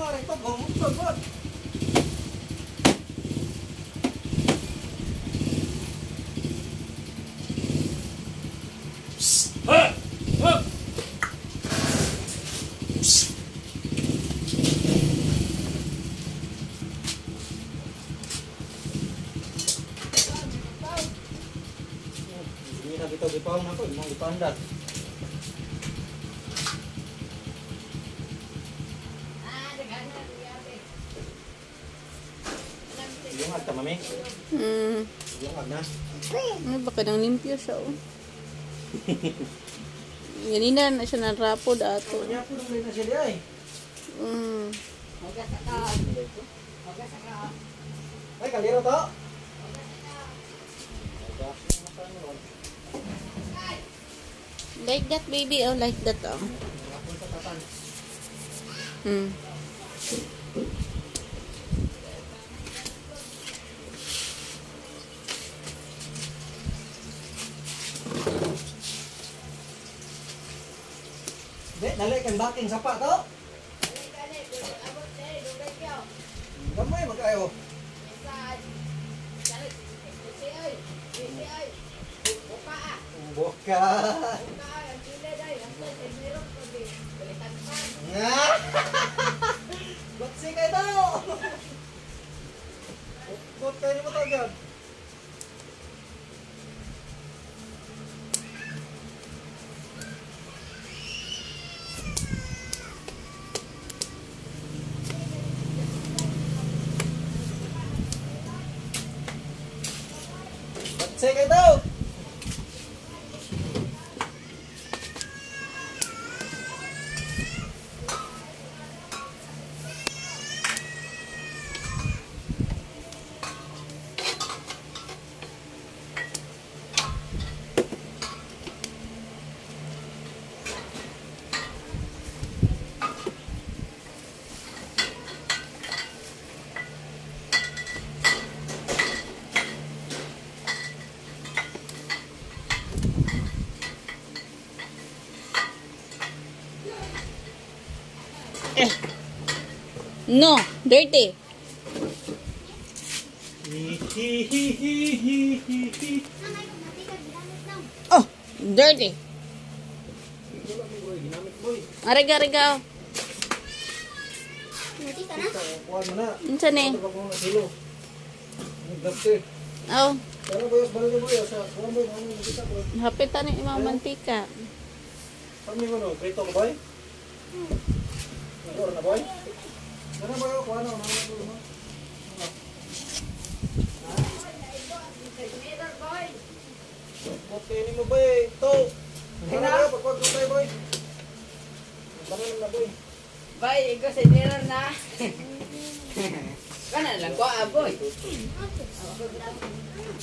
Ito gipaw na ko, imong ipandat. Yung agta mami. Yung ag na. Ay, baka nang limpyo siya oh. Ganina na siya narapod ato. Kanya po nang na siya ay. Ay, kaliro to. Like that baby, oh, like that oh. Dali kan baking sapa to. Gamay magayo. Boka. Baksi kayo daw. Bot kayo mo tagad. Baksi kayo daw. No, dirty. Oh, dirty. Ariga. Unsa ni? Oh. Hapit ta ni imong mantika. Kami mo no, prito ko boy. Na boy. Mana boy ko ano na mo. Bote ni mo boy, to. Ina pagwag ko boy. Banan na boy. Boy, ikaw sa dinner na. Kana lang ko boy.